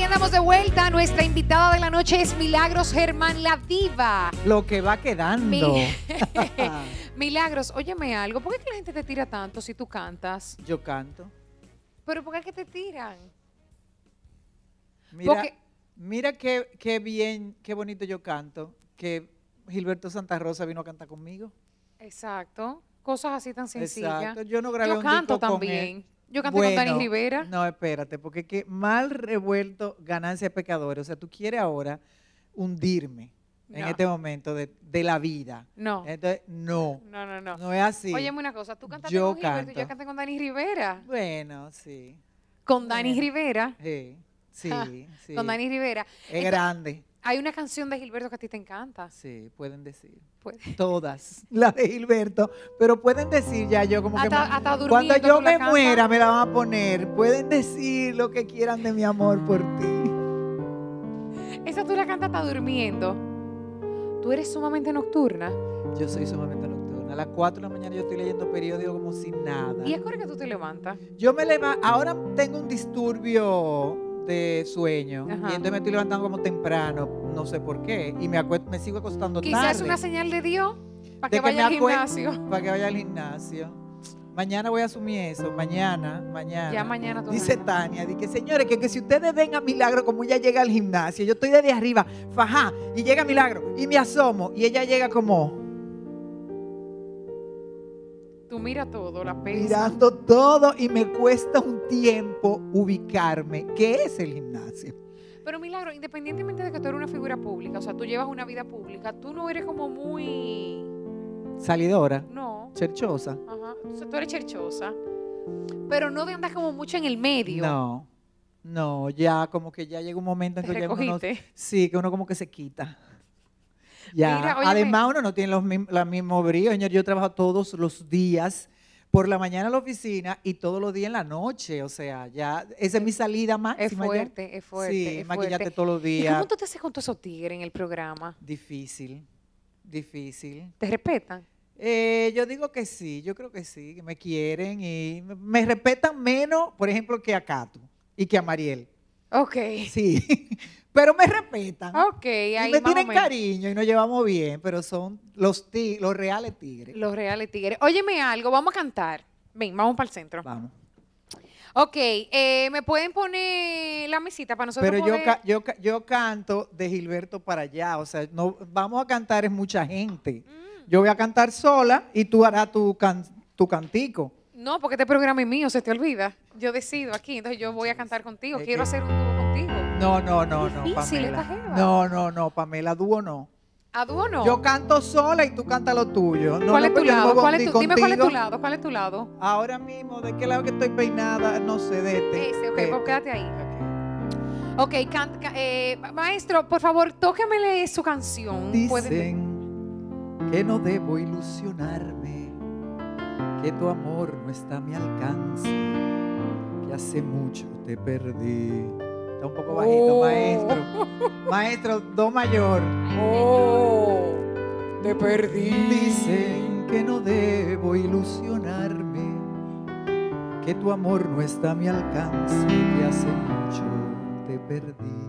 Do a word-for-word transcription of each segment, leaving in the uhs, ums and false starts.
andamos de vuelta. Nuestra invitada de la noche es Milagros Germán, la diva. Lo que va quedando. Mi... Milagros, óyeme algo. ¿Por qué es que la gente te tira tanto si tú cantas? Yo canto. ¿Pero por qué es que te tiran? Mira, Porque... mira qué, qué bien, qué bonito yo canto. Que Gilberto Santa Rosa vino a cantar conmigo. Exacto. Cosas así tan sencillas. Exacto. Yo no grabé Yo un canto disco con también. él. Yo canté Bueno, con Dani Rivera. No, espérate, porque que mal revuelto ganancia de pecadores. O sea, tú quieres ahora hundirme No. en este momento de, de la vida. No. Entonces, no. No, no, no. No es así. Óyeme una cosa. Tú cantaste Yo con Gilberto canto. y yo canté con Dani Rivera. Bueno, sí. Con Dani Bueno. Rivera. Sí, sí, Ah, sí. Con Dani Rivera. Es Entonces, grande. hay una canción de Gilberto que a ti te encanta. Sí, pueden decir. Pues, Todas, las de Gilberto, pero pueden decir ya yo como que hasta, ma- hasta durmiendo cuando yo tú la me cantas. muera me la van a poner, pueden decir lo que quieran de mi amor por ti. Esa tú la cantas hasta durmiendo. Tú eres sumamente nocturna. Yo soy sumamente nocturna, a las cuatro de la mañana yo estoy leyendo periódico como si nada. ¿Y es hora que tú te levantas? Yo me levanto, ahora tengo un disturbio de sueño Ajá. y entonces me estoy levantando como temprano, no sé por qué, y me, acuesto, me sigo acostando Quizás tarde. es una señal de Dios para De que vaya al me acue- gimnasio. Para que vaya al gimnasio. Mañana voy a asumir eso. Mañana, mañana. Ya mañana tú Dice vas. Tania, dice, señores, que, que si ustedes ven a Milagro como ella llega al gimnasio, yo estoy desde arriba, fajá, y llega Milagro, y me asomo, y ella llega como Tú mira todo, la pesa. mirando todo, y me cuesta un tiempo ubicarme. ¿Qué es el gimnasio? Pero Milagro, independientemente de que tú eres una figura pública, o sea, tú llevas una vida pública, tú no eres como muy... Salidora, No. cherchosa. Ajá. O sea, tú eres cherchosa. Pero no de andar como mucho en el medio. No, no, ya como que ya llega un momento en Te que ya uno, no- recogiste. sí, que uno como que se quita. Ya, Mira, óyeme. además uno no tiene los mismos, la mismo brío, señor. Yo trabajo todos los días, por la mañana en la oficina y todos los días en la noche. O sea, ya, esa es mi salida máxima. Es ya. fuerte, es fuerte. Sí, es maquillarte fuerte. todos los ¿Y días. cómo tú te haces con todos esos tigres en el programa? Difícil, difícil. ¿Te respetan? Eh, yo digo que sí, yo creo que sí, que me quieren y me, me respetan menos, por ejemplo, que a Cato y que a Mariel. Ok. Sí, pero me respetan. Ok, Y ahí me más o tienen menos. cariño y nos llevamos bien, pero son los, ti- los reales tigres. Los reales tigres. Óyeme algo, vamos a cantar. Ven, vamos para el centro. Vamos. Ok, eh, ¿me pueden poner la mesita para nosotros Pero yo, poder- ca- yo, ca- yo canto de Gilberto para allá, o sea, no vamos a cantar es mucha gente. Mm. Yo voy a cantar sola y tú harás tu, can- tu cantico. No, porque este programa es mío, se te olvida. Yo decido aquí, entonces yo voy a cantar contigo. Es Quiero que- hacer un dúo contigo. No, no, no, no, Difícil esta Pamela. jeva. No, no, no, Pamela, dúo no. ¿A dúo no? Yo canto sola y tú cantas lo tuyo. No, ¿Cuál no, es tu pues yo no me lado? voy a ¿Cuál es hundir tu, dime cuál es tu contigo. lado, cuál es tu lado. Ahora mismo, ¿de qué lado que estoy peinada? No sé, de este. Ese, ok, de pues este. quédate ahí. Ok. Ok, can- ca- eh, maestro, por favor, tóquemele su canción. ¿Puede- Dicen que no debo ilusionarme, que tu amor no está a mi alcance, que hace mucho te perdí. Está un poco bajito, Oh. maestro. Maestro, do mayor. Oh, te perdí. Dicen que no debo ilusionarme, que tu amor no está a mi alcance, que hace mucho te perdí.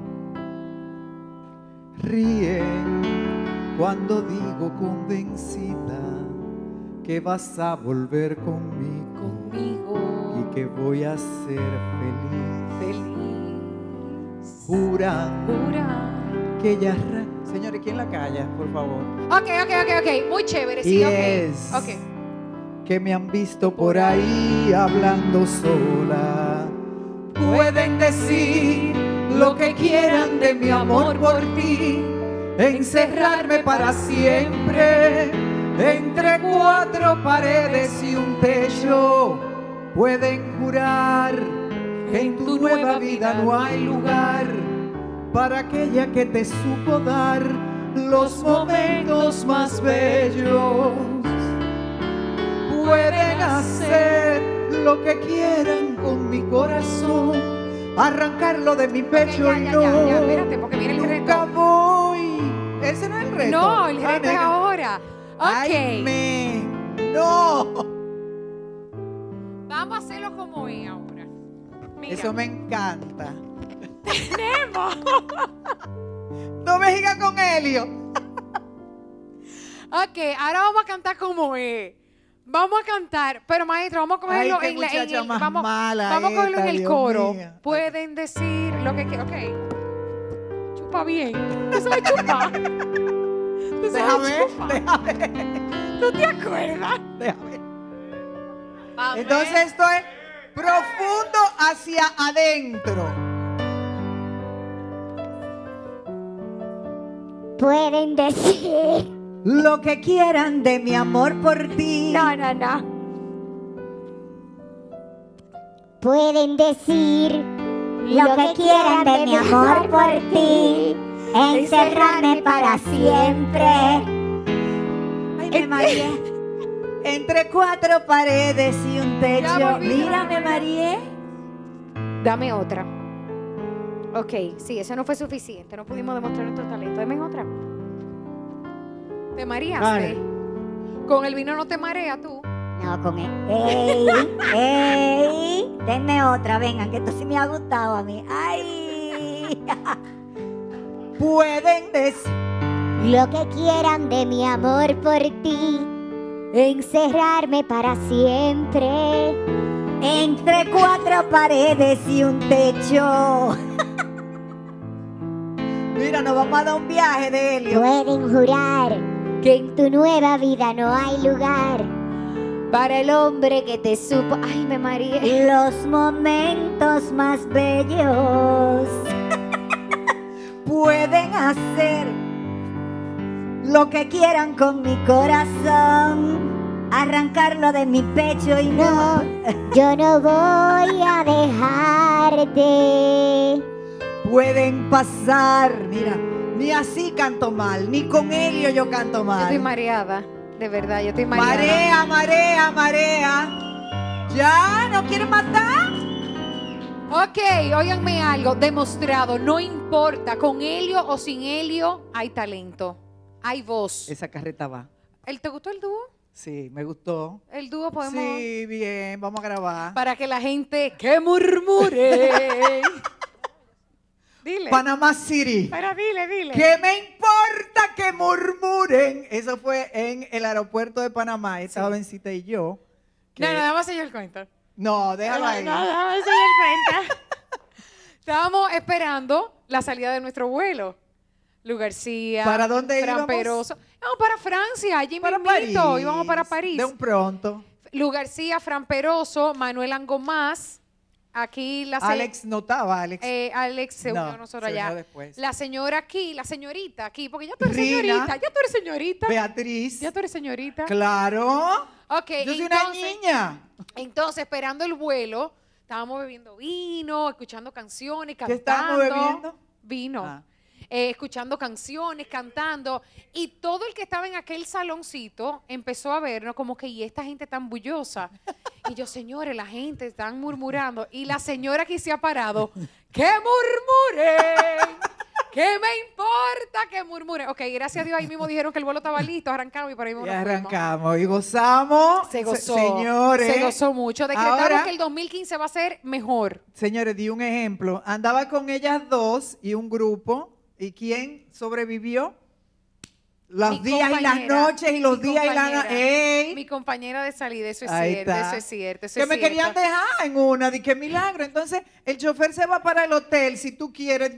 Ríen cuando digo convencida que vas a volver conmigo, Conmigo. y que voy a ser feliz. Feliz. Juran Jura. que ya... arran- Señores, ¿quién la calla, por favor? Ok, ok, ok, ok. Muy chévere, sí, Y ok. es Ok. que me han visto por ahí hablando sola. Pueden decir lo que quieran de mi amor por ti, encerrarme para siempre entre cuatro paredes y un techo. Pueden jurar que en tu nueva vida no hay lugar para aquella que te supo dar los momentos más bellos. Pueden hacer lo que quieran con mi corazón, arrancarlo de mi pecho ya, y ya, no, ya, ya, espérate, porque viene el nunca reto. voy. Ese no es el reto. No, el Ah, reto es nena. ahora. Ay, Ok. me, no. Vamos a hacerlo como es ahora. Mira. Eso me encanta. Tenemos. No me digas con Helio. Ok, ahora vamos a cantar como es. Vamos a cantar, pero maestro, vamos a cogerlo Ay, qué en, la, en muchacha el, más vamos, mala vamos a cogerlo en esta, el Dios coro. mío. Pueden decir lo que quieran. Ok. Chupa bien. ¿Tú sabes chupar? ¿Tú sabes Déjame, chupar? déjame, ¿Tú te acuerdas? déjame. Amén. Entonces esto es profundo hacia adentro. Pueden decir. Lo que quieran de mi amor por ti. No, no, no. Pueden decir lo que quieran de mi amor por ti. Encerrarme para siempre. Ay, me mareé. Entre cuatro paredes y un Ya techo. volví. Mira, me mareé. Dame otra. Ok, sí, eso no fue suficiente. No pudimos demostrar nuestro talento. Dame otra. ¿Te mareaste? Vale. Con el vino no te marea tú. No, con él. ¡Ey! ¡Ey! Denme otra, vengan, que esto sí me ha gustado a mí. ¡Ay! Pueden decir. Lo que quieran de mi amor por ti. Encerrarme para siempre. Entre cuatro paredes y un techo. Mira, nos vamos a dar un viaje de Helio. Pueden jurar que en tu nueva vida no hay lugar para el hombre que te supo. Ay, me mareé. Los momentos más bellos. Pueden hacer lo que quieran con mi corazón, arrancarlo de mi pecho y no. Yo no voy a dejarte. Pueden pasar, mira, ni así canto mal, ni con Helio yo canto Yo estoy mal. mareada. De verdad, yo estoy mareada. Marea, marea, marea. ¿Ya? ¿No quieren matar? Ok, óiganme algo. Demostrado. No importa, con Helio o sin Helio, hay talento. Hay voz. Esa carreta va. ¿El, ¿Te gustó el dúo? Sí, me gustó. El dúo podemos... Sí, bien, vamos a grabar. Para que la gente que murmure. Dile. Panamá City. Pero dile, dile. ¿Qué me importa que murmuren? Eso fue en el aeropuerto de Panamá. Estaba Bencita y yo. que- No, no, déjame hacer yo el cuento. No, déjalo No, ahí. no, déjame hacer yo el cuento. Estábamos esperando la salida de nuestro vuelo. Lu García. ¿Para dónde Fran íbamos? Peroso. Vamos para Francia, allí Para mismito. París. Íbamos para París. De un pronto. Lu García, Fran Peroso, Manuel Angomás. Aquí la se- Alex no estaba, Alex. eh, Alex se unió No, a nosotros se unió allá. después. La señora aquí, la señorita aquí, porque ya tú eres Rina. señorita, ya tú eres señorita. Beatriz. Ya tú eres señorita. Claro. Ok, Yo soy una entonces, niña. entonces, esperando el vuelo, estábamos bebiendo vino, escuchando canciones, ¿Qué cantando. estábamos bebiendo? Vino. Ah. Eh, escuchando canciones, cantando, y todo el que estaba en aquel saloncito empezó a vernos como que, y esta gente tan bullosa. Y yo, señores, la gente están murmurando, y la señora aquí se ha parado, ¡que murmuren! ¿Qué me importa que murmuren? Ok, gracias a Dios, ahí mismo dijeron que el vuelo estaba listo, arrancamos y por ahí mismo Y nos fuimos. arrancamos y gozamos. Se gozó, Señores. se gozó mucho. Decretamos Ahora- que el dos mil quince va a ser mejor. Señores, di un ejemplo. Andaba con ellas dos y un grupo. ¿Y quién sobrevivió? Los Mi días y las compañera, noches y los mi días y las compañera, ¡Ey! Mi compañera de salida, eso es Ahí cierto, está. eso es cierto, eso Que es me cierto. querían dejar en una, di que milagro. Entonces, el chofer se va para el hotel si tú quieres.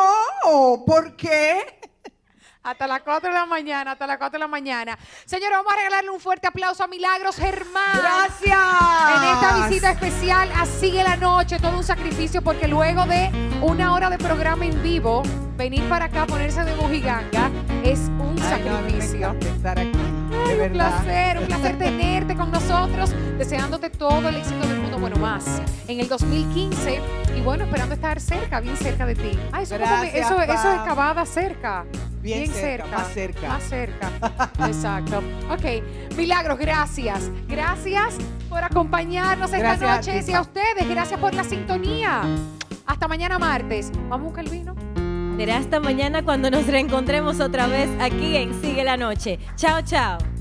Yo, ¿por qué? Hasta las cuatro de la mañana, hasta las cuatro de la mañana. Señores, vamos a regalarle un fuerte aplauso a Milagros Germán. Gracias. En esta visita especial a Sigue la Noche, todo un sacrificio, porque luego de una hora de programa en vivo, venir para acá a ponerse de bujiganga es un Ay, no, a mí me sacrificio. encanta estar aquí. De Ay, un verdad. placer, un placer tenerte con nosotros, deseándote todo el éxito del mundo, bueno, más, en el dos mil quince, y bueno, esperando estar cerca, bien cerca de ti. Ay, eso, como me- Gracias, eso, eso es Pam. Cavada cerca. Bien cerca, más cerca. Más cerca. Exacto. Ok, Milagros, gracias. Gracias por acompañarnos esta Gracias a noche ti, y a Pam. ustedes, gracias por la sintonía. Hasta mañana martes. ¿Vamos a buscar el vino? Será hasta mañana cuando nos reencontremos otra vez aquí en Sigue la Noche. Chao, chao.